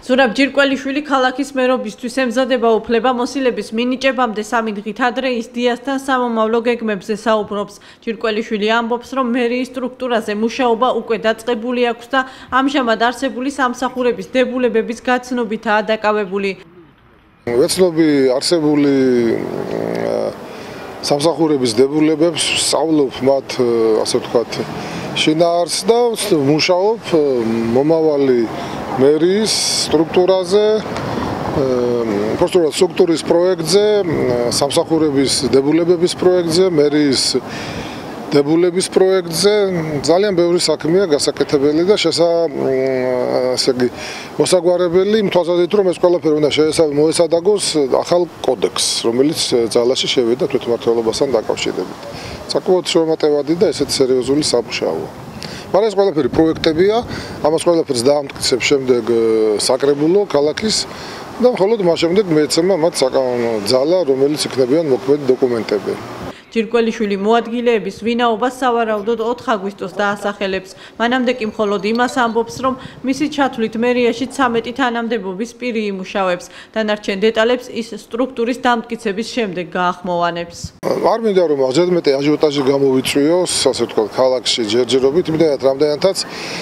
ზურაბ ჯირკველიშვილი ქალაქის მერობისთვის ემზადება უფლებამოსილების მინიჭებამდე 3 დღით ადრე ის დიასთან სამომავლო გეგმებზე საუბრობს. ჯირკველიშვილი ამბობს, რომ მერიის სტრუქტურაზე მუშაობა უკვე დაწყებული აქვს და ამჟამად არსებული სამსახურების დებულებების გაცნობითაა დაკავებული. ვეცნობი არსებული სამსახურების დებულებებს, სწავლობ მათ, ასე ვთქვათ, შინაარსს და მუშაობ მომავალი მერიის სტრუქტურაზე, სტრუქტურის პროექტზე, სამსახურების დებულებების პროექტზე, მერიის დებულების პროექტზე. ძალიან ბევრი საქმეა გასაკეთებელი და მოსაგვარებელი იმ თვალსაზრისით, რომ ეს ყველაფერი უნდა მოესადაგოს ახალ კოდექსს, რომელიც ძალაში შევიდა თვითმმართველობასთან დაკავშირებით. საკმაოდ შრომატევადი და ესეთი სერიოზული სამუშაოა. მაგრამ ეს ყველაფერი პროექტებია, ამას ყველაფერს დაამტკიცებს შემდეგ საკრებულო ქალაქის და მხოლოდ მას შემდეგ მეეცემა მათ საკანონო ძალა, რომელიც იქნებიან მოქმედი დოკუმენტები. ჯირკველიშვილი მოადგილეების ვინაობას სავარაუდოდ 4 აგვისტოს დაასახელებს. მანამდე კი მხოლოდ იმას ამბობს, რომ მისი ჩათვლით მერიაში 13 თანამდებობის პირი იმუშავებს. დანარჩენ დეტალებს ის სტრუქტურის დამტკიცების შემდეგ გაახმოვანებს. არ მინდა რომ აღჯერმეტე აჟიოტაჟი გამოვიწვიოს, ასე ვთქვათ, ქალაქში ჯერჯერობით, იმდენად რამდენადაც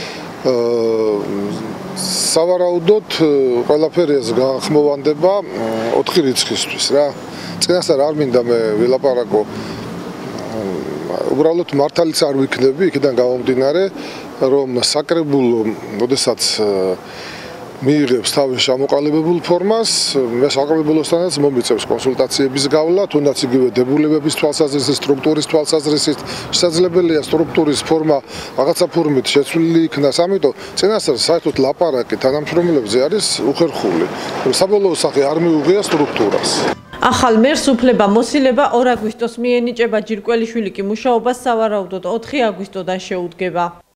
სავარაუდოდ ყველაფერი ეს გაახმოვანდება 4 რიცხვისთვის რა. წინასწარ არ მინდა მე ვილაპარაკო, უბრალოდ მართალიც არ ვიქნები იქიდან გამომდინარე, რომ საკრებულო, როდესაც მიიღებს თავის ჩამოყალიბებულ ფორმას, მე საკრებულოსთანაც მომიწევს კონსულტაციების გავლა, თუნდაც იგივე დებულებების თვალსაზრისით, სტრუქტურის თვალსაზრისით, შესაძლებელია სტრუქტურის ფორმა რაღაცა ფორმით შეცვლილი იქნას, ამიტომ წინასწარ საერთოდ ლაპარაკი თანამშრომლებზე არის უხერხული. საბოლოო სახე არ მიუღია სტრუქტურას. ახალ მერს უფლებამოსილება 2 აგვისტოს მიენიჭება, ჯირკველიშვილი კი მუშაობას სავარაუდოდ 4 აგვისტოდან შეუდგება.